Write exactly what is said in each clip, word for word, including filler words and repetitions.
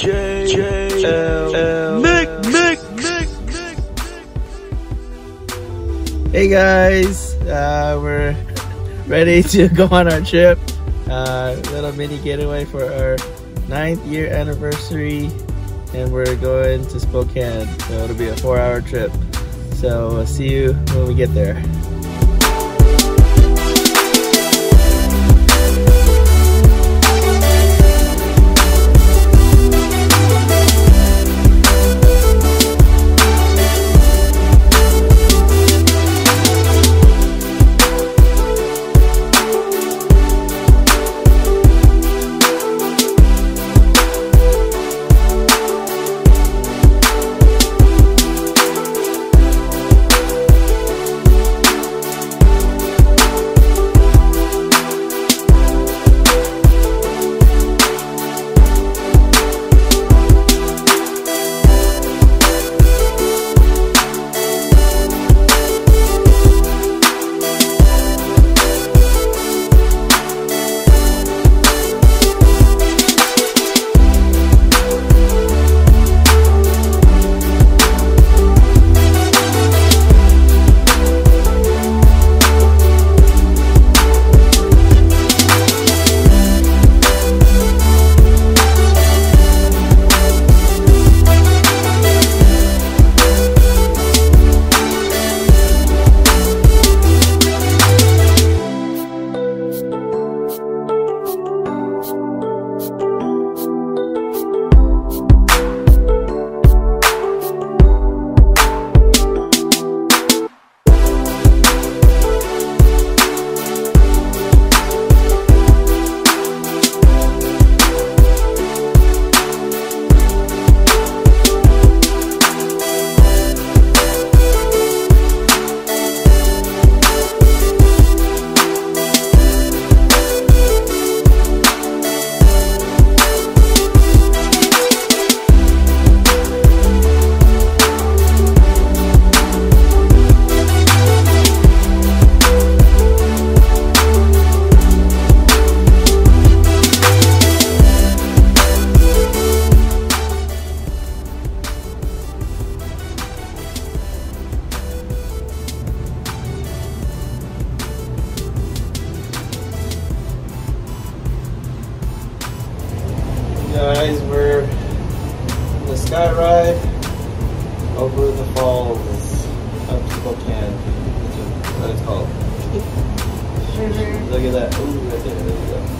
J J L L Nick Nick Nick Nick. Hey guys, uh, we're ready to go on our trip. Uh, little mini getaway for our ninth year anniversary, and we're going to Spokane. So it'll be a four-hour trip. So we'll see you when we get there. Guys, we're in the sky ride over the falls of Spokane. That's what it's called. Look at that. Ooh, right there. There we go.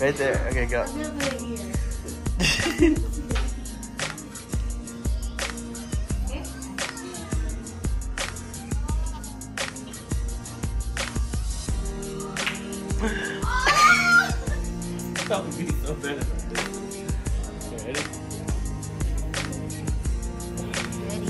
Right there. Okay, go. I'm gonna put it here. That would be so bad. Okay, ready? Ready.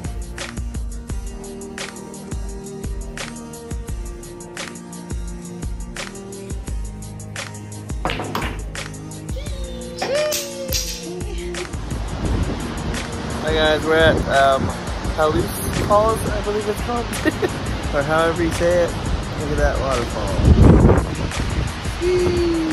Hi guys, we're at um, Halus Falls, I believe it's called, or however you say it. Look at that waterfall. Whee!